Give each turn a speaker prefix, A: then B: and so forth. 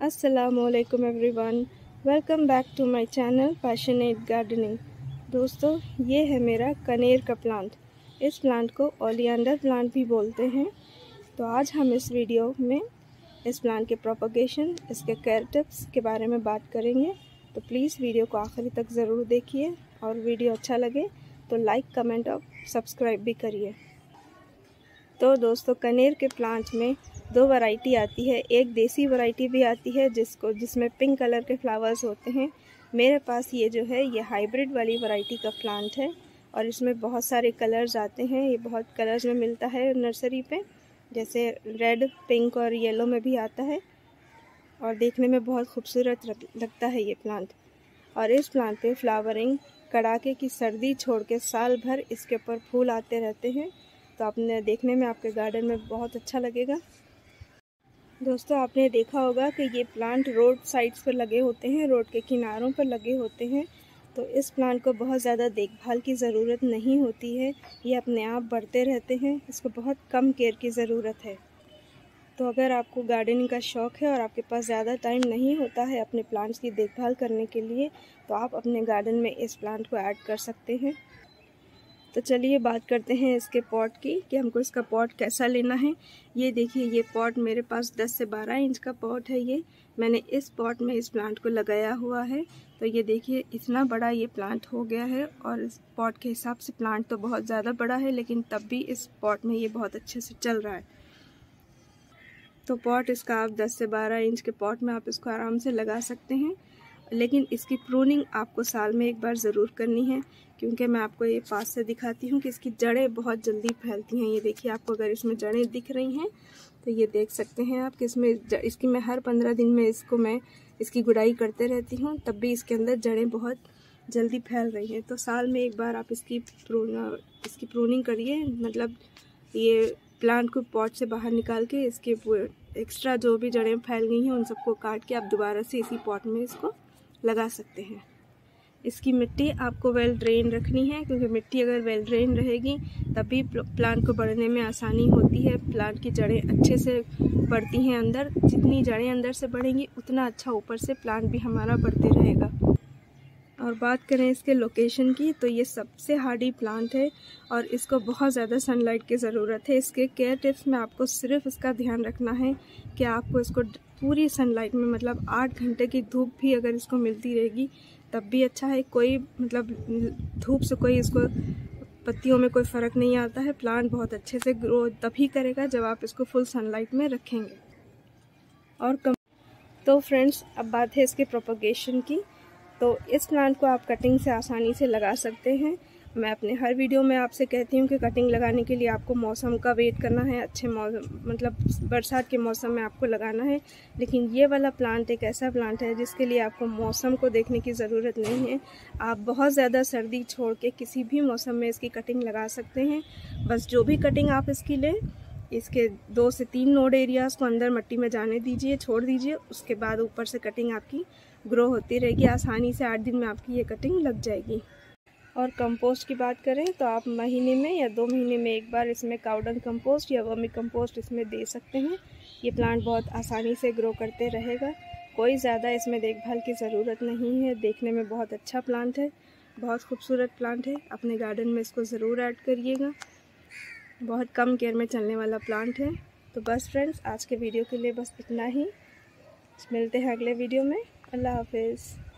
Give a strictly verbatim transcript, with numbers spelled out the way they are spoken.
A: अस्सलामुअलैकुम everyone, welcome back to my channel passionate gardening. दोस्तों, ये है मेरा कनेर का प्लांट। इस प्लांट को ओलियंडर प्लांट भी बोलते हैं। तो आज हम इस वीडियो में इस प्लांट के प्रोपगेशन, इसके केयर टिप्स के बारे में बात करेंगे। तो प्लीज़ वीडियो को आखिरी तक ज़रूर देखिए और वीडियो अच्छा लगे तो लाइक, कमेंट और सब्सक्राइब भी करिए। तो दोस्तों, कनेर के प्लांट में दो वैरायटी आती है। एक देसी वैरायटी भी आती है जिसको जिसमें पिंक कलर के फ्लावर्स होते हैं। मेरे पास ये जो है ये हाइब्रिड वाली वैरायटी का प्लांट है और इसमें बहुत सारे कलर्स आते हैं। ये बहुत कलर्स में मिलता है नर्सरी पे, जैसे रेड, पिंक और येलो में भी आता है और देखने में बहुत खूबसूरत लगता है ये प्लांट। और इस प्लांट पे फ्लावरिंग कड़ाके की सर्दी छोड़ के साल भर इसके ऊपर फूल आते रहते हैं। तो आपने देखने में आपके गार्डन में बहुत अच्छा लगेगा। दोस्तों, आपने देखा होगा कि ये प्लांट रोड साइड्स पर लगे होते हैं, रोड के किनारों पर लगे होते हैं। तो इस प्लांट को बहुत ज़्यादा देखभाल की ज़रूरत नहीं होती है, ये अपने आप बढ़ते रहते हैं। इसको बहुत कम केयर की ज़रूरत है। तो अगर आपको गार्डनिंग का शौक़ है और आपके पास ज़्यादा टाइम नहीं होता है अपने प्लांट्स की देखभाल करने के लिए, तो आप अपने गार्डन में इस प्लांट को ऐड कर सकते हैं। तो चलिए बात करते हैं इसके पॉट की कि हमको इसका पॉट कैसा लेना है। ये देखिए, ये पॉट मेरे पास दस से बारह इंच का पॉट है। ये मैंने इस पॉट में इस प्लांट को लगाया हुआ है। तो ये देखिए, इतना बड़ा ये प्लांट हो गया है और इस पॉट के हिसाब से प्लांट तो बहुत ज़्यादा बड़ा है, लेकिन तब भी इस पॉट में ये बहुत अच्छे से चल रहा है। तो पॉट इसका आप दस से बारह इंच के पॉट में आप इसको आराम से लगा सकते हैं, लेकिन इसकी प्रूनिंग आपको साल में एक बार ज़रूर करनी है, क्योंकि मैं आपको ये पास से दिखाती हूँ कि इसकी जड़ें बहुत जल्दी फैलती हैं। ये देखिए, आपको अगर इसमें जड़ें दिख रही हैं तो ये देख सकते हैं आप कि इसमें इसकी मैं हर पंद्रह दिन में इसको मैं इसकी गुड़ाई करते रहती हूँ, तब भी इसके अंदर जड़ें बहुत जल्दी फैल रही हैं। तो साल में एक बार आप इसकी प्रून इसकी प्रूनिंग करिए, मतलब ये प्लांट को पॉट से बाहर निकाल के इसके एक्स्ट्रा जो भी जड़ें फैल गई हैं उन सबको काट के आप दोबारा से इसी पॉट में इसको लगा सकते हैं। इसकी मिट्टी आपको वेल ड्रेन रखनी है, क्योंकि मिट्टी अगर वेल ड्रेन रहेगी तभी प्लांट को बढ़ने में आसानी होती है। प्लांट की जड़ें अच्छे से बढ़ती हैं अंदर। जितनी जड़ें अंदर से बढ़ेंगी उतना अच्छा ऊपर से प्लांट भी हमारा बढ़ते रहेगा। और बात करें इसके लोकेशन की, तो ये सबसे हार्डी प्लांट है और इसको बहुत ज़्यादा सनलाइट की ज़रूरत है। इसके केयर टिप्स में आपको सिर्फ इसका ध्यान रखना है कि आपको इसको पूरी सनलाइट में, मतलब आठ घंटे की धूप भी अगर इसको मिलती रहेगी तब भी अच्छा है। कोई मतलब धूप से कोई इसको पत्तियों में कोई फ़र्क नहीं आता है। प्लांट बहुत अच्छे से ग्रो तभी करेगा जब आप इसको फुल सनलाइट में रखेंगे। और कम तो फ्रेंड्स, अब बात है इसके प्रोपगेशन की। तो इस प्लांट को आप कटिंग से आसानी से लगा सकते हैं। मैं अपने हर वीडियो में आपसे कहती हूँ कि कटिंग लगाने के लिए आपको मौसम का वेट करना है, अच्छे मौसम मतलब बरसात के मौसम में आपको लगाना है। लेकिन ये वाला प्लांट एक ऐसा प्लांट है जिसके लिए आपको मौसम को देखने की ज़रूरत नहीं है। आप बहुत ज़्यादा सर्दी छोड़ के किसी भी मौसम में इसकी कटिंग लगा सकते हैं। बस जो भी कटिंग आप इसकी लें, इसके दो से तीन नोड एरियाज़ को अंदर मिट्टी में जाने दीजिए, छोड़ दीजिए। उसके बाद ऊपर से कटिंग आपकी ग्रो होती रहेगी। आसानी से आठ दिन में आपकी ये कटिंग लग जाएगी। और कंपोस्ट की बात करें तो आप महीने में या दो महीने में एक बार इसमें काउडंग कंपोस्ट या वर्मी कंपोस्ट इसमें दे सकते हैं। ये प्लांट बहुत आसानी से ग्रो करते रहेगा। कोई ज़्यादा इसमें देखभाल की ज़रूरत नहीं है। देखने में बहुत अच्छा प्लांट है, बहुत खूबसूरत प्लांट है। अपने गार्डन में इसको ज़रूर ऐड करिएगा। बहुत कम केयर में चलने वाला प्लांट है। तो बस फ्रेंड्स, आज के वीडियो के लिए बस इतना ही। मिलते हैं अगले वीडियो में। अल्लाह हाफिज़।